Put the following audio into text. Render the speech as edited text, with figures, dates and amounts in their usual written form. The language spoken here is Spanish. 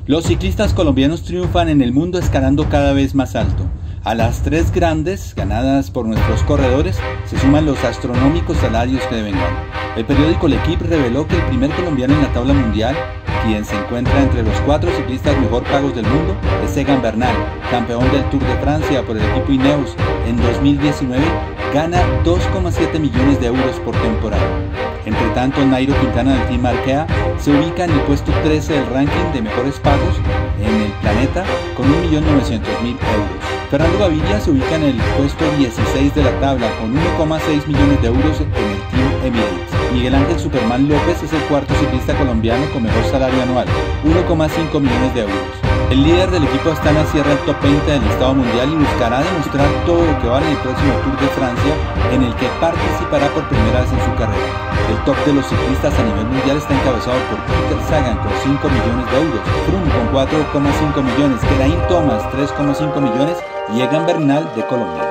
Los ciclistas colombianos triunfan en el mundo escalando cada vez más alto. A las 3 grandes ganadas por nuestros corredores se suman los astronómicos salarios que deben ganar. El periódico L'Équipe reveló que el primer colombiano en la tabla mundial, quien se encuentra entre los 4 ciclistas mejor pagos del mundo, es Egan Bernal, campeón del Tour de Francia por el equipo Ineos. En 2019 gana 2,7 millones de euros por temporada. Entre tanto, Nairo Quintana del Team Arkea se ubica en el puesto 13 del ranking de mejores pagos en el planeta con 1.900.000 euros. Fernando Gaviria se ubica en el puesto 16 de la tabla con 1,6 millones de euros en el Team Emirates. Miguel Ángel Superman López es el cuarto ciclista colombiano con mejor salario anual, 1,5 millones de euros. El líder del equipo Astana cierra el top 20 del listado mundial y buscará demostrar todo lo que vale en el próximo Tour de Francia, en el que participará por primera vez en su carrera. El top de los ciclistas a nivel mundial está encabezado por Peter Sagan con 5 millones de euros, Froome con 4,5 millones, Geraint Thomas 3,5 millones y Egan Bernal de Colombia.